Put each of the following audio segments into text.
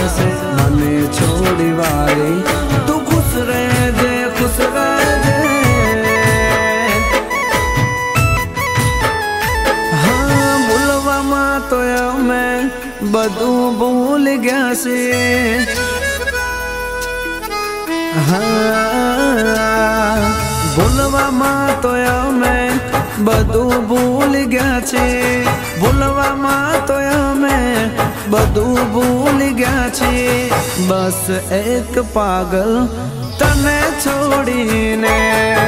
से मने छोड़ी वाली तू खुश रह जे खुश रह जे। हाँ भूलवा मां तो मैं बधु भूल गया से। हाँ भूलवा मां तो मैं बधु भूल गया छे। भूलवा मां तो मैं बधु भूल गया छे। बस एक पागल तने छोड़ीने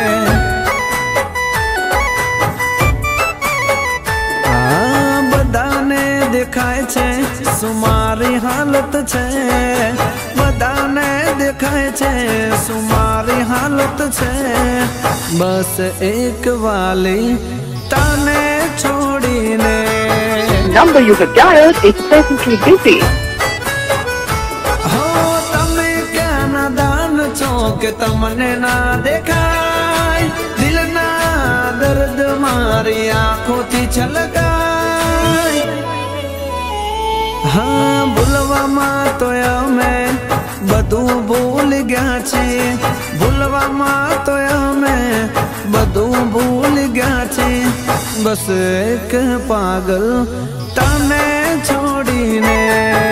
बधाने देखाय छे सुमारी हालत छे। बधाने देखाय छे सुमारी हालत छे। बस एक वाली तने छोड़ीने। Number you have dialed is presently busy. हो तमे क्या नादान छो के तमने ना देखाय। दिल ना दर्द मारी आंखों थी छलकाय। हाँ भूलवा मां तो मैं बधु भूल गया छे। भूलवा मां तो मैं बधु भूल गया छे। बस एक पागल तने छोड़ीने।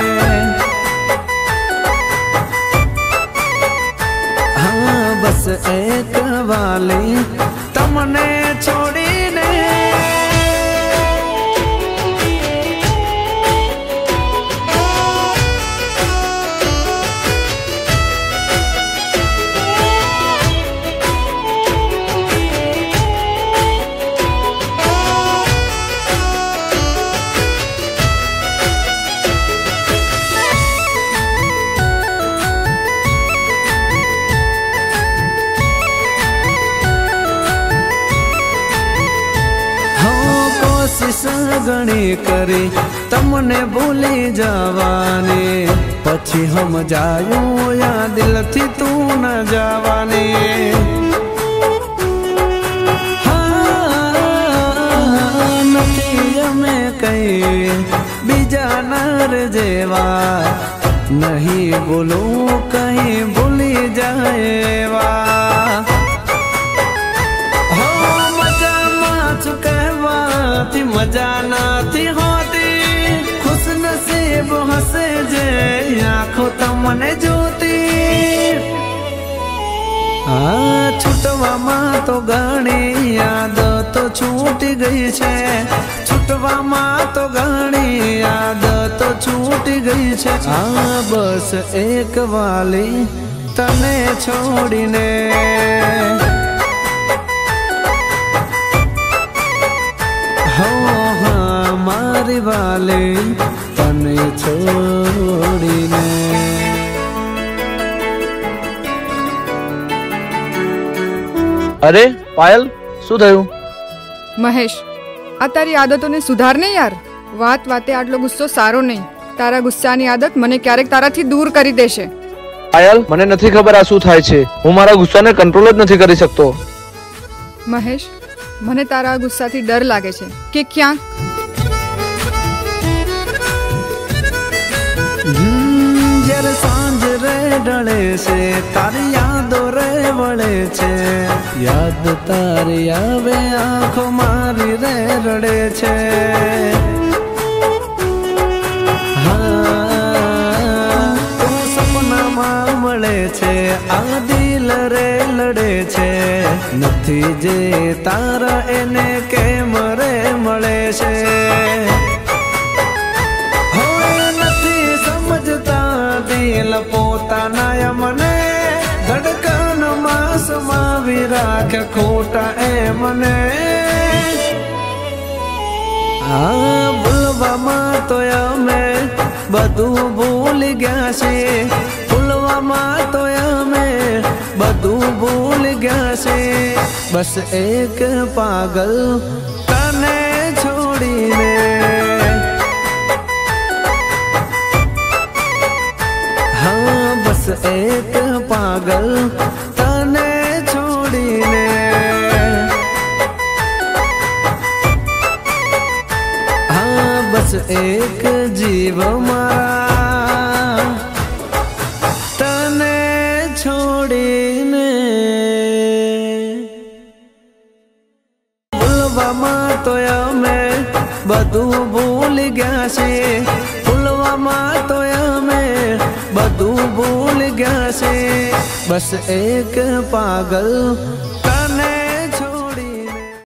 हाँ बस एक वाली तमने छोड़ीने। कोशिश घणी करी तमने भूली जावानी। पछी हम जायूं या दिल थी तू न जावानी। हाँ नथी में कहीं बीजा नर जेवा। नहीं बोलूं कहीं भूली जाएवा। मजा ना थी होती खुश नसीब हंसे जे आंखों तमने जोती। छुटवा मां तो घणी याद तो छूट गई छे। छुटवा मां तो घणी याद तो छूट गई छे। बस एक वाली तने छोड़ीने। हो हाँ मारी वाले तने छोड़ीने। अरे पायल शू थयुं? महेश आ तारी आदतोने सुधार ने यार। वात वाते आटलो गुस्सो सारो नहीं। तारा गुस्सानी आदत मने क्यारेक ताराथी दूर करी देशे। पायल मने नथी खबर आ शू थाय छे। हूँ मारा गुस्साने कंट्रोल ज नथी करी सकतो। महेश मने तारा गुस्सा थी डर लागे छे के क्या जर सांझ रे डले से तारी यादो रे वळे छे। याद तारी आवे आंखों मारी रे रड़े छे। हाँ तू सपना मां मळे छे आ दिल रे लड़े छे। नथी जे तारा एने केम रे मळे छे। नथी समझता दिल पोताना मने। धड़कन मां समावी राखे खोटा ए मने। भूलवा मां तो मैं बधु भूल गया छे। भूलवा मां तो मैं बधु भूल गया छे। बस एक पागल तने छोड़ीने। हाँ बस एक पागल तने छोड़ीने। हाँ बस एक जीव मारा बधु भूल गया से पुलवामा तो हमें बधु भूल गया से बस एक पागल कने